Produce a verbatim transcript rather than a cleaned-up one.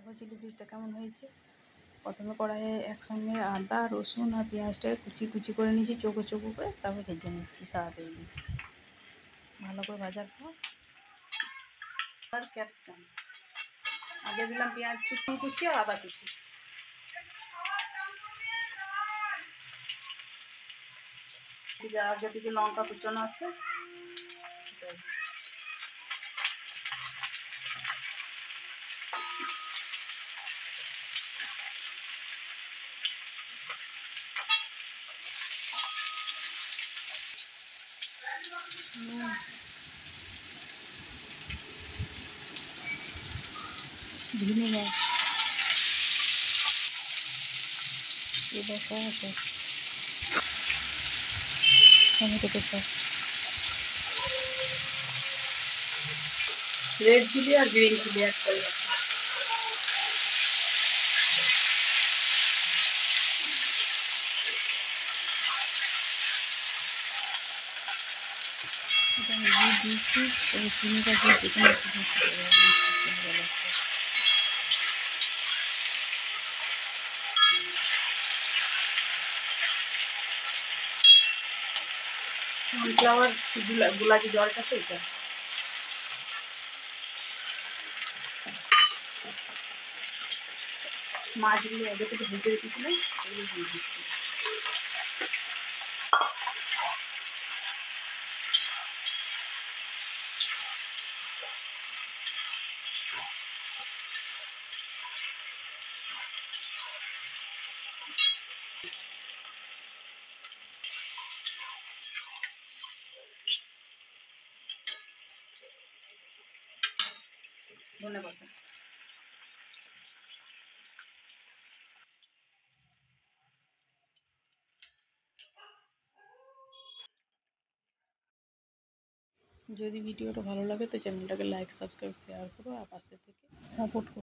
দেখো চিলি ফিশটা কেমন হয়েছে। প্রথমে কড়াইয়ে একসঙ্গে আদা রসুন আর পেঁয়াজটাকে কুচি কুচি করে নিয়েছি, চোখো চোখো করে, তারপর ভেজে নিচ্ছি সাদা তেল দিয়ে। ভালো করে ভাজার পর আর ক্যাপসিকাম আগে দিলাম, পেঁয়াজ কুচি কুচি আর আদা কুচি, আগে থেকে লঙ্কা কুচানো আছে ভিনেগার এ বসা আছে, টমেটো পেঁচা, রেড চিলি আর গ্রিন চিলি একসাথে। এটা আমি দিয়েছি, তবে চিনিটা দিয়ে যেখানে সানফ্লাওয়ার গোলাপি জলটা তো এটা মাছগুলো আগে থেকে ভেজে রেখেছিলাম, এগুলো দিয়ে দিচ্ছি। ধন্যবাদ। যদি ভিডিওটা ভালো লাগে তো চ্যানেলটাকে লাইক সাবস্ক্রাইব শেয়ার করো আর পাশে থেকে সাপোর্ট করো।